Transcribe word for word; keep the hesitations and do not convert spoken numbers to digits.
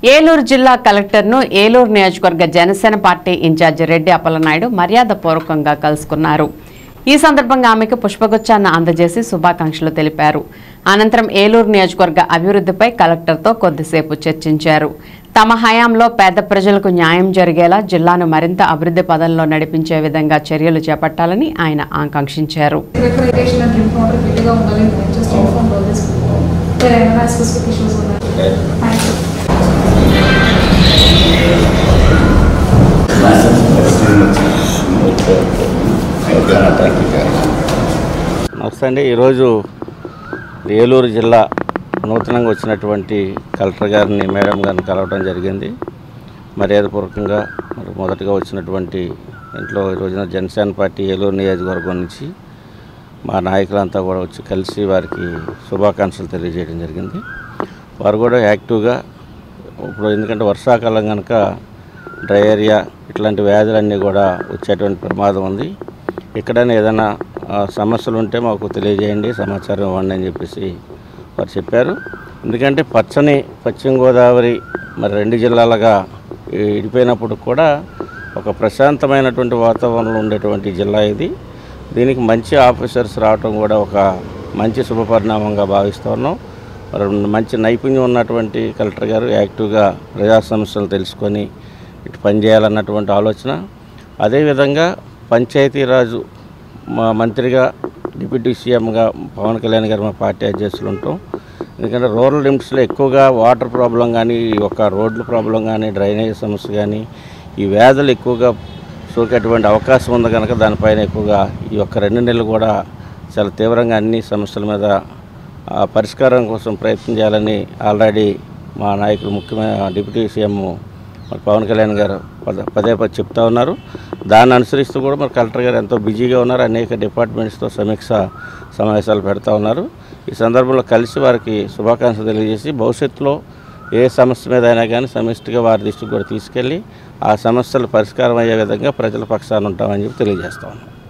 ఏలూరు జిల్లా కలెక్టర్ను ఏలూరు నియోజకవర్గ జనసేన పార్టీ ఇన్ఛార్జి రెడ్డి అప్పలనాయుడు మర్యాదపూర్వకంగా కలుసుకున్నారు. ఈ సందర్భంగా ఆమెకు పుష్పగుచ్చాన్ని అందజేసి శుభాకాంక్షలు తెలిపారు. అనంతరం ఏలూరు నియోజకవర్గ అభివృద్ధిపై కలెక్టర్తో కొద్దిసేపు చర్చించారు. తమ హయాంలో పేద ప్రజలకు న్యాయం జరిగేలా జిల్లాను మరింత అభివృద్ధి పదంలో నడిపించే విధంగా చర్యలు చేపట్టాలని ఆయన ఆకాంక్షించారు. నమస్తే అండి. ఈరోజు ఏలూరు జిల్లా నూతనంగా వచ్చినటువంటి కలెక్టర్ గారిని మేడం గారిని కలవడం జరిగింది. మర్యాదపూర్వకంగా మరి మొదటగా వచ్చినటువంటి ఇంట్లో ఈరోజున జనసేన పార్టీ ఏలూరు నియోజకవర్గం నుంచి మా నాయకులంతా కూడా వచ్చి కలిసి వారికి శుభాకాంక్షలు తెలియజేయడం జరిగింది. వారు కూడా యాక్టివ్గా ఇప్పుడు ఎందుకంటే వర్షాకాలం కనుక డయేరియా ఇట్లాంటి వ్యాధులన్నీ కూడా వచ్చేటువంటి ప్రమాదం ఉంది. ఎక్కడైనా ఏదైనా సమస్యలు ఉంటే మాకు తెలియజేయండి, సమాచారం ఇవ్వండి అని చెప్పేసి వారు చెప్పారు. ఎందుకంటే పచ్చని పశ్చిమ గోదావరి మరి రెండు జిల్లాలుగా ఇడిపోయినప్పుడు కూడా ఒక ప్రశాంతమైనటువంటి వాతావరణంలో ఉండేటువంటి జిల్లా ఇది. దీనికి మంచి ఆఫీసర్స్ రావటం కూడా ఒక మంచి శుభపరిణామంగా భావిస్తున్నాం. మరి మంచి నైపుణ్యం ఉన్నటువంటి కలెక్టర్ గారు యాక్టివ్గా ప్రజా సమస్యలు తెలుసుకొని ఇటు పనిచేయాలన్నటువంటి ఆలోచన. అదేవిధంగా పంచాయతీరాజు మా మంత్రిగా డిప్యూటీ సీఎంగా పవన్ కళ్యాణ్ గారు మా పార్టీ అధ్యక్షులు ఉంటాం. ఎందుకంటే రూరల్ లిమిట్స్లో ఎక్కువగా వాటర్ ప్రాబ్లం కానీ, ఈ యొక్క రోడ్ల ప్రాబ్లం కానీ, డ్రైనేజ్ సమస్య కానీ, ఈ వ్యాధులు ఎక్కువగా సోకేటువంటి అవకాశం ఉంది కనుక దానిపైన ఎక్కువగా ఈ యొక్క రెండు నెలలు కూడా చాలా తీవ్రంగా అన్ని సమస్యల మీద పరిష్కారం కోసం ప్రయత్నం చేయాలని ఆల్రెడీ మా నాయకులు ముఖ్యమైన డిప్యూటీ సీఎం మరి పవన్ కళ్యాణ్ గారు పదే పదే చెప్తా ఉన్నారు. దాన్ని అనుసరిస్తూ కూడా మరి కలెక్టర్ గారు ఎంతో బిజీగా ఉన్నారు. అనేక డిపార్ట్మెంట్స్తో సమీక్ష సమావేశాలు పెడతా ఉన్నారు. ఈ సందర్భంలో కలిసి వారికి శుభాకాంక్షలు తెలియజేసి భవిష్యత్తులో ఏ సమస్య మీద అయినా కానీ సమిష్టిగా వారి దృష్టికి కూడా తీసుకెళ్ళి ఆ సమస్యలు పరిష్కారం అయ్యే విధంగా ప్రజల పక్షాన ఉంటామని చెప్పి తెలియజేస్తా ఉన్నాం.